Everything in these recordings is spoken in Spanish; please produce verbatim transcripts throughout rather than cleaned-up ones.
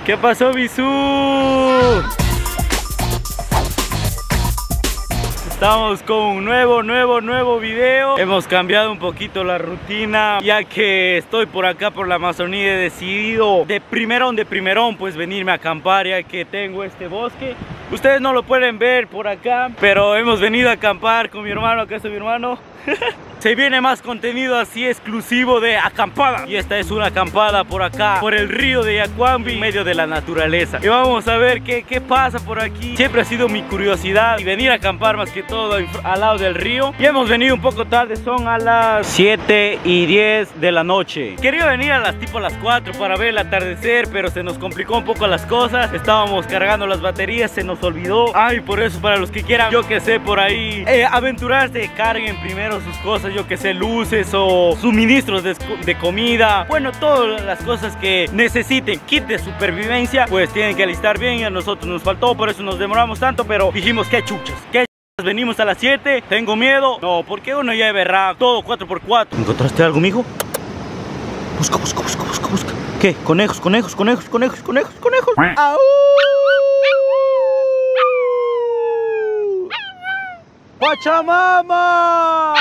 ¿Qué pasó, Bisú? Estamos con un nuevo, nuevo, nuevo video. Hemos cambiado un poquito la rutina, ya que estoy por acá por la Amazonía. He decidido de primerón, de primerón, pues venirme a acampar, ya que tengo este bosque. Ustedes no lo pueden ver por acá, pero hemos venido a acampar con mi hermano. Acá está mi hermano. Se viene más contenido así exclusivo de acampada. Y esta es una acampada por acá, por el río de Yacuambi, en medio de la naturaleza. Y vamos a ver qué, qué pasa por aquí. Siempre ha sido mi curiosidad y venir a acampar más que todo al lado del río. Y hemos venido un poco tarde, son a las siete y diez de la noche. Quería venir a las tipo a las cuatro para ver el atardecer, pero se nos complicó un poco las cosas. Estábamos cargando las baterías, se nos olvidó. Ay, por eso para los que quieran, yo que sé, por ahí eh, aventurarse, carguen primero sus cosas. Yo que sé, luces o suministros de, de comida, bueno, todas las cosas que necesiten, kit de supervivencia, pues tienen que alistar bien. Y a nosotros nos faltó, por eso nos demoramos tanto, pero dijimos que chuchas, que chuchas, venimos a las siete, tengo miedo, no, porque uno ya verá todo cuatro por cuatro. ¿Encontraste algo, mijo? Busca, busca, busca, busca, busca. ¿Qué? Conejos, conejos, conejos, conejos, conejos, conejos. ¡Au! ¡Pachamama!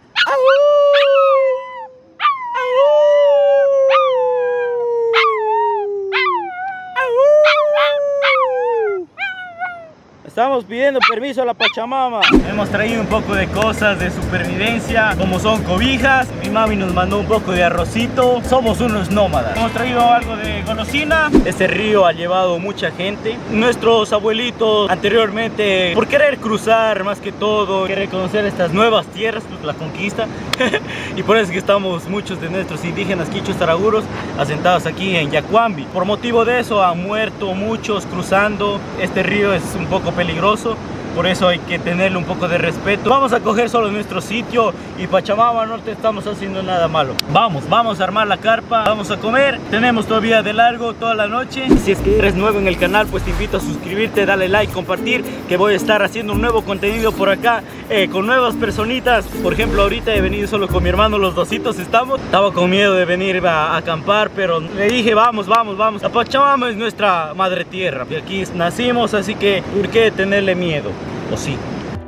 Estamos pidiendo permiso a la Pachamama. Hemos traído un poco de cosas de supervivencia, como son cobijas. Mi mami nos mandó un poco de arrocito. Somos unos nómadas. Hemos traído algo de golosina. Este río ha llevado mucha gente. Nuestros abuelitos anteriormente, por querer cruzar más que todo, querer conocer estas nuevas tierras, pues la conquista. Y por eso es que estamos muchos de nuestros indígenas quichos taraguros asentados aquí en Yacuambi. Por motivo de eso han muerto muchos cruzando. Este río es un poco peligroso, por eso hay que tenerle un poco de respeto. Vamos a coger solo nuestro sitio y Pachamama, no te estamos haciendo nada malo. Vamos, vamos a armar la carpa, vamos a comer. Tenemos todavía de largo toda la noche. Si es que eres nuevo en el canal, pues te invito a suscribirte, dale like, compartir, que voy a estar haciendo un nuevo contenido por acá eh, con nuevas personitas. Por ejemplo, ahorita he venido solo con mi hermano, los dositos estamos. Estaba con miedo de venir a, a acampar, pero le dije vamos, vamos, vamos. La Pachamama es nuestra madre tierra y aquí nacimos, así que ¿por qué tenerle miedo? ¿O sí?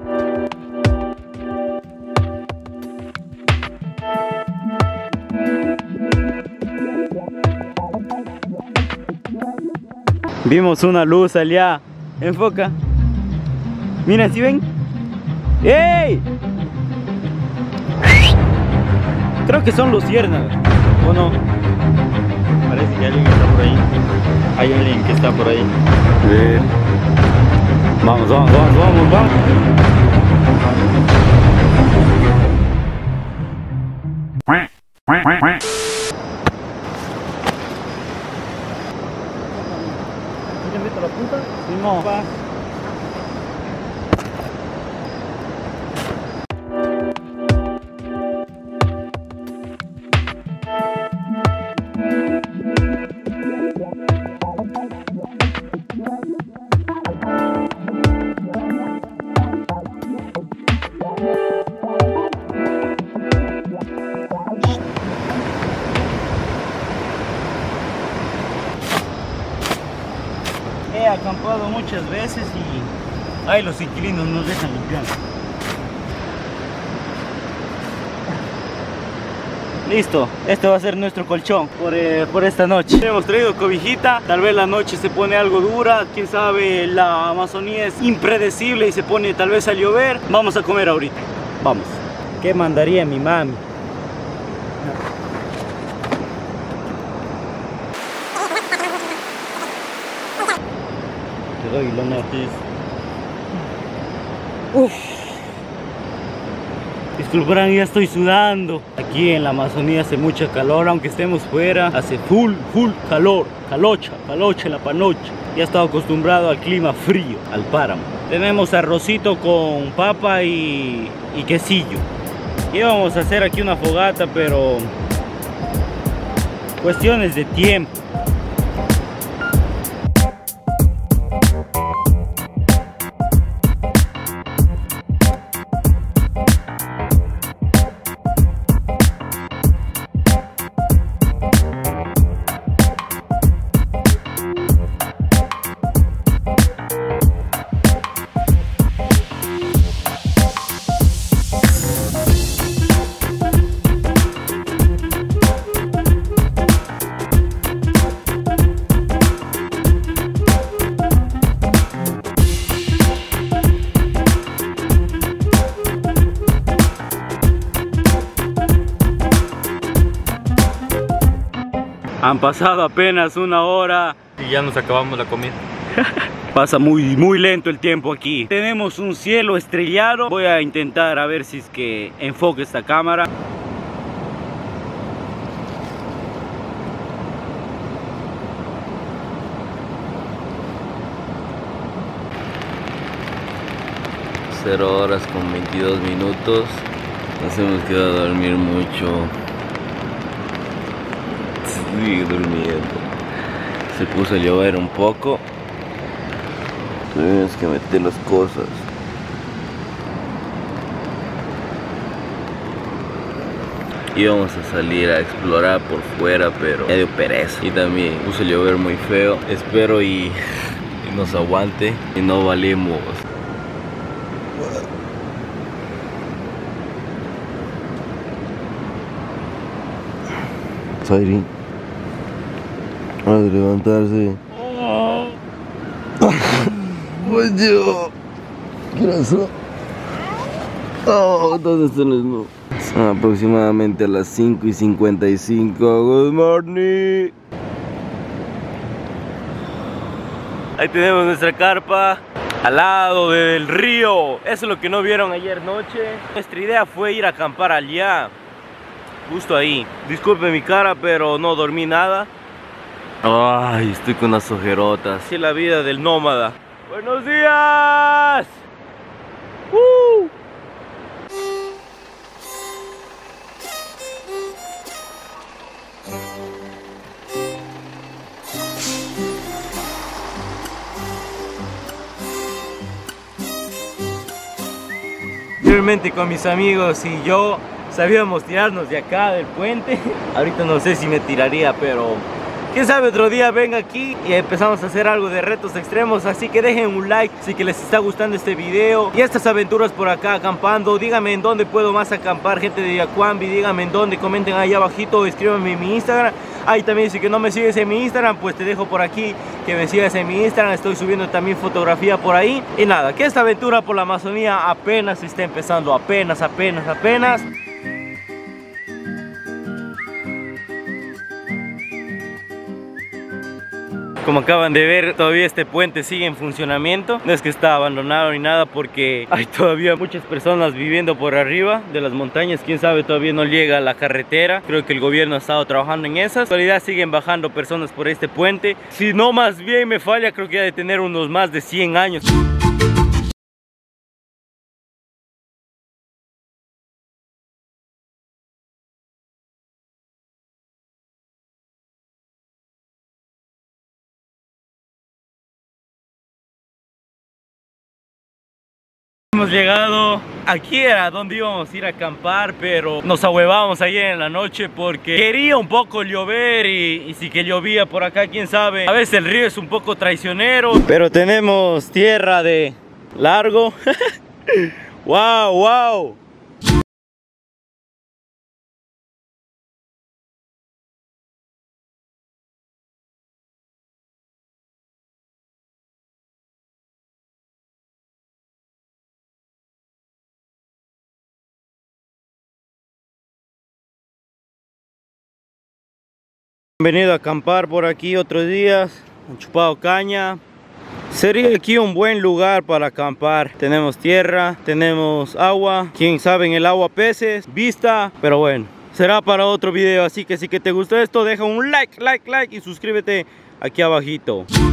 Vimos una luz allá. Enfoca. Miren, ¿sí ven? ¡Ey! Creo que son luciérnagas, ¿o no? Parece que alguien está por ahí. Hay alguien que está por ahí. Bien. Vamos, vamos, vamos, vamos, vamos. ¿Quién mete la punta? Sí, no. Va. He acampado muchas veces y ay, los inquilinos nos dejan limpiar. Listo, este va a ser nuestro colchón por, eh, por esta noche. Hemos traído cobijita, tal vez la noche se pone algo dura, quién sabe, la Amazonía es impredecible y se pone tal vez a llover. Vamos a comer ahorita, vamos. ¿Qué mandaría mi mami? Te doy la noticia. Uf. Disculparán, ya estoy sudando. Aquí en la Amazonía hace mucha calor, aunque estemos fuera, hace full, full calor. Calocha, calocha, la panocha. Ya he estado acostumbrado al clima frío, al páramo. Tenemos arrocito con papa y, y quesillo. Íbamos a hacer aquí una fogata, pero cuestiones de tiempo. Han pasado apenas una hora y ya nos acabamos la comida. Pasa muy, muy lento el tiempo aquí. Tenemos un cielo estrellado. Voy a intentar a ver si es que enfoque esta cámara. Cero horas con veintidós minutos. Nos hemos quedado a dormir mucho. Sigue durmiendo. Se puso a llover un poco. Tuvimos que meter las cosas. Íbamos a salir a explorar por fuera, pero me dio pereza. Y también puso a llover muy feo. Espero y, y nos aguante y no valimos. Zairi, hora de levantarse. Pues yo, ¿qué pasó? Oh, ¿dónde están los no? Son aproximadamente a las cinco y cincuenta y cinco. Good morning. Ahí tenemos nuestra carpa al lado del río. Eso es lo que no vieron ayer noche. Nuestra idea fue ir a acampar allá, justo ahí. Disculpe mi cara, pero no dormí nada. Ay, estoy con unas ojerotas. Así es la vida del nómada. ¡Buenos días! ¡Uh! Anteriormente con mis amigos y yo sabíamos tirarnos de acá del puente. Ahorita no sé si me tiraría, pero quién sabe, otro día venga aquí y empezamos a hacer algo de retos extremos. Así que dejen un like si que les está gustando este video y estas aventuras por acá acampando. Díganme en dónde puedo más acampar, gente de Yacuambi. Díganme en dónde, comenten ahí abajito, escríbanme en mi Instagram. Ahí también, si que no me sigues en mi Instagram, pues te dejo por aquí que me sigas en mi Instagram. Estoy subiendo también fotografía por ahí. Y nada, que esta aventura por la Amazonía apenas está empezando. Apenas, apenas, apenas. Como acaban de ver, todavía este puente sigue en funcionamiento. No es que está abandonado ni nada, porque hay todavía muchas personas viviendo por arriba de las montañas. Quién sabe, todavía no llega la carretera. Creo que el gobierno ha estado trabajando en eso. En realidad siguen bajando personas por este puente. Si no más bien me falla, creo que ha de tener unos más de cien años. Hemos llegado, aquí era donde íbamos a ir a acampar, pero nos ahuevamos ayer en la noche porque quería un poco llover y, y si que llovía por acá, quién sabe. A veces el río es un poco traicionero, pero tenemos tierra de largo. Wow, wow. He venido a acampar por aquí otros días, han chupado caña. Sería aquí un buen lugar para acampar. Tenemos tierra, tenemos agua, quién sabe en el agua peces, vista, pero bueno, será para otro video. Así que si que te gustó esto, deja un like, like, like y suscríbete aquí abajito.